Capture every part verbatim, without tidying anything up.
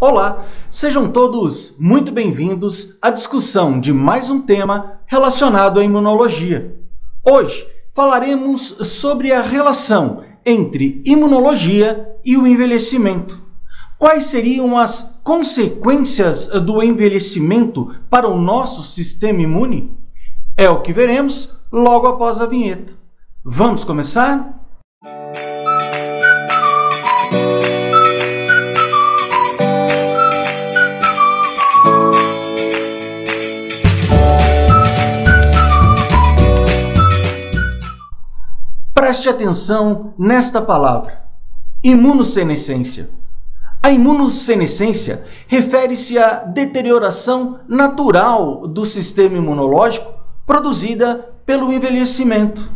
Olá, sejam todos muito bem-vindos à discussão de mais um tema relacionado à imunologia. Hoje falaremos sobre a relação entre imunologia e o envelhecimento. Quais seriam as consequências do envelhecimento para o nosso sistema imune? É o que veremos logo após a vinheta. Vamos começar? Preste atenção nesta palavra, imunossenescência. A imunossenescência refere-se à deterioração natural do sistema imunológico produzida pelo envelhecimento.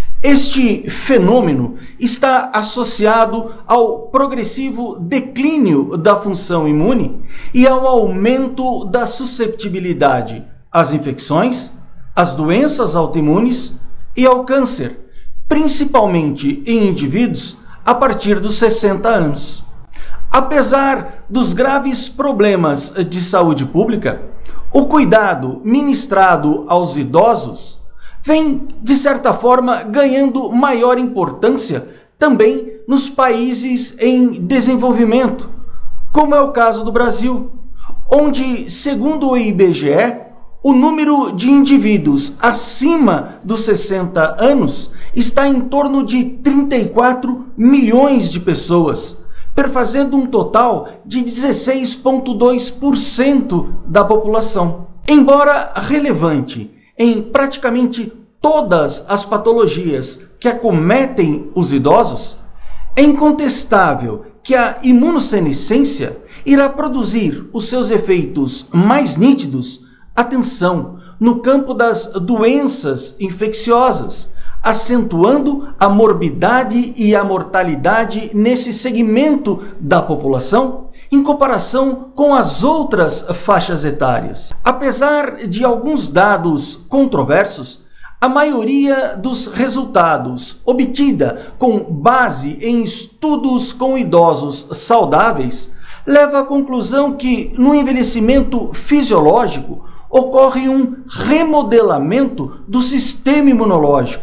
Este fenômeno está associado ao progressivo declínio da função imune e ao aumento da susceptibilidade às infecções, às doenças autoimunes e ao câncer, principalmente em indivíduos a partir dos sessenta anos. Apesar dos graves problemas de saúde pública, o cuidado ministrado aos idosos vem, de certa forma, ganhando maior importância também nos países em desenvolvimento, como é o caso do Brasil, onde, segundo o I B G E, o número de indivíduos acima dos sessenta anos está em torno de trinta e quatro milhões de pessoas, perfazendo um total de dezesseis vírgula dois por cento da população. Embora relevante em praticamente todas as patologias que acometem os idosos, é incontestável que a imunossenescência irá produzir os seus efeitos mais nítidos, atenção, no campo das doenças infecciosas, acentuando a morbidade e a mortalidade nesse segmento da população em comparação com as outras faixas etárias. Apesar de alguns dados controversos, a maioria dos resultados obtida com base em estudos com idosos saudáveis leva à conclusão que no envelhecimento fisiológico ocorre um remodelamento do sistema imunológico,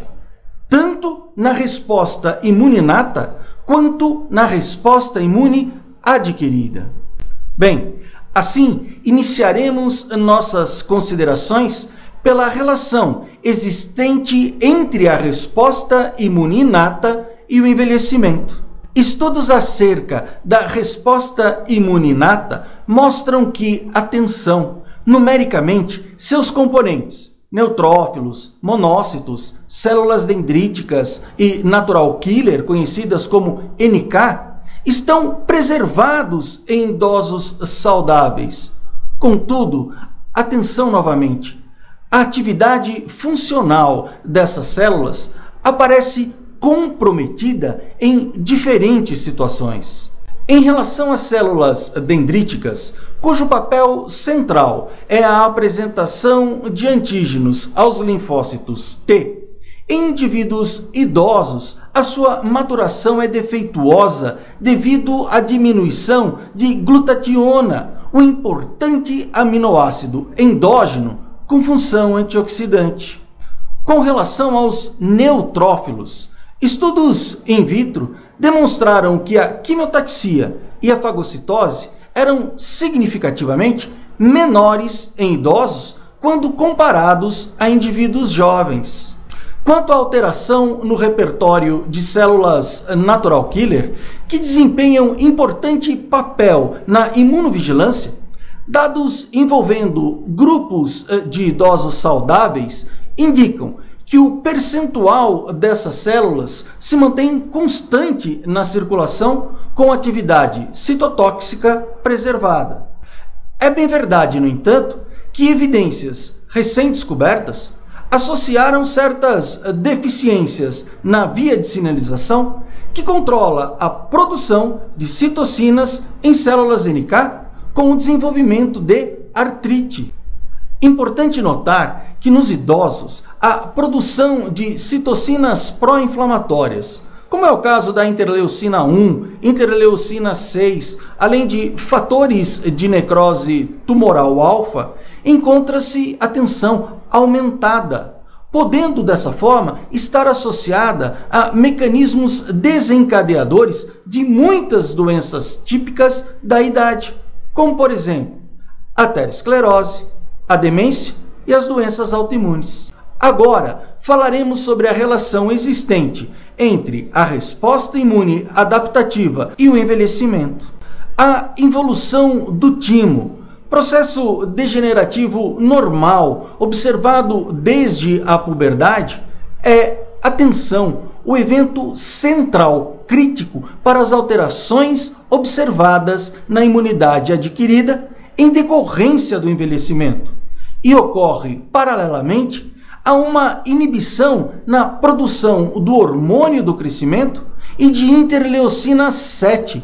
tanto na resposta imune inata quanto na resposta imune adquirida. Bem, assim iniciaremos nossas considerações pela relação existente entre a resposta imune inata e o envelhecimento. Estudos acerca da resposta imune inata mostram que, atenção, numericamente, seus componentes, neutrófilos, monócitos, células dendríticas e natural killer, conhecidas como N K, estão preservados em idosos saudáveis. Contudo, atenção novamente, a atividade funcional dessas células aparece comprometida em diferentes situações. Em relação às células dendríticas, cujo papel central é a apresentação de antígenos aos linfócitos T, em indivíduos idosos, a sua maturação é defeituosa devido à diminuição de glutationa, o importante aminoácido endógeno com função antioxidante. Com relação aos neutrófilos, estudos in vitro demonstraram que a quimiotaxia e a fagocitose eram significativamente menores em idosos quando comparados a indivíduos jovens. Quanto à alteração no repertório de células natural killer, que desempenham importante papel na imunovigilância, dados envolvendo grupos de idosos saudáveis indicam que o percentual dessas células se mantém constante na circulação com atividade citotóxica preservada. É bem verdade, no entanto, que evidências recém-descobertas associaram certas deficiências na via de sinalização que controla a produção de citocinas em células N K com o desenvolvimento de artrite. Importante notar que nos idosos a produção de citocinas pró-inflamatórias, como é o caso da interleucina um, interleucina seis, além de fatores de necrose tumoral alfa, encontra-se a tensão aumentada, podendo dessa forma estar associada a mecanismos desencadeadores de muitas doenças típicas da idade, como por exemplo, a aterosclerose, a demência e as doenças autoimunes. Agora, falaremos sobre a relação existente entre a resposta imune adaptativa e o envelhecimento. A involução do timo, processo degenerativo normal observado desde a puberdade, é a tensão, o evento central crítico para as alterações observadas na imunidade adquirida em decorrência do envelhecimento, e ocorre paralelamente a uma inibição na produção do hormônio do crescimento e de interleucina sete,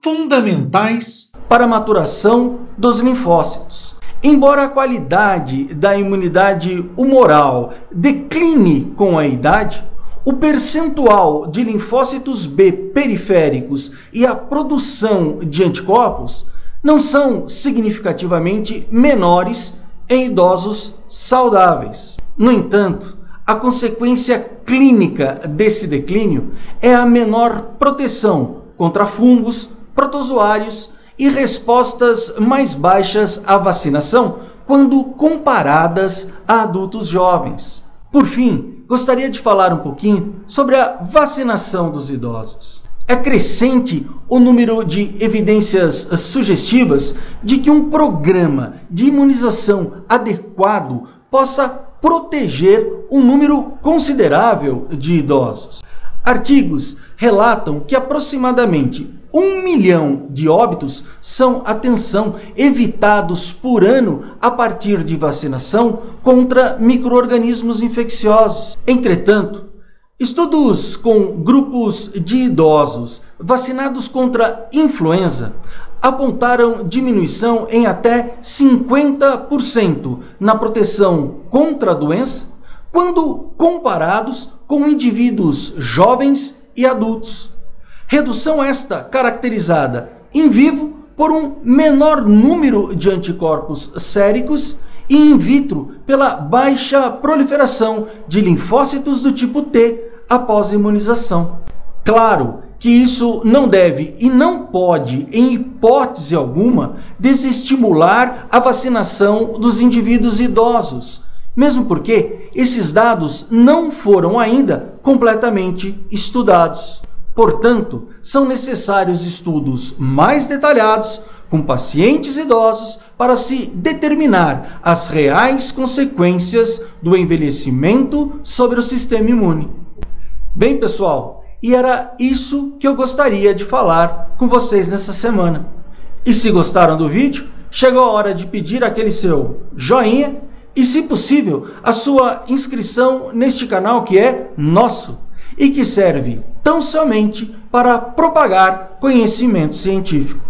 fundamentais para a maturação dos linfócitos. Embora a qualidade da imunidade humoral decline com a idade, o percentual de linfócitos B periféricos e a produção de anticorpos não são significativamente menores em idosos saudáveis. No entanto, a consequência clínica desse declínio é a menor proteção contra fungos, protozoários e respostas mais baixas à vacinação quando comparadas a adultos jovens. Por fim, gostaria de falar um pouquinho sobre a vacinação dos idosos. É crescente o número de evidências sugestivas de que um programa de imunização adequado possa proteger um número considerável de idosos. Artigos relatam que aproximadamente um milhão de óbitos são, atenção, evitados por ano a partir de vacinação contra micro-organismos infecciosos. Entretanto, estudos com grupos de idosos vacinados contra influenza apontaram diminuição em até cinquenta por cento na proteção contra a doença quando comparados com indivíduos jovens e adultos. Redução esta caracterizada em vivo por um menor número de anticorpos séricos e in vitro pela baixa proliferação de linfócitos do tipo T após a imunização. Claro que isso não deve e não pode, em hipótese alguma, desestimular a vacinação dos indivíduos idosos, mesmo porque esses dados não foram ainda completamente estudados. Portanto, são necessários estudos mais detalhados com pacientes idosos para se determinar as reais consequências do envelhecimento sobre o sistema imune. Bem, pessoal, e era isso que eu gostaria de falar com vocês nessa semana. E se gostaram do vídeo, chegou a hora de pedir aquele seu joinha e, se possível, a sua inscrição neste canal que é nosso e que serve tão somente para propagar conhecimento científico.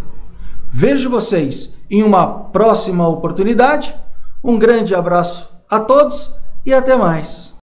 Vejo vocês em uma próxima oportunidade. Um grande abraço a todos e até mais.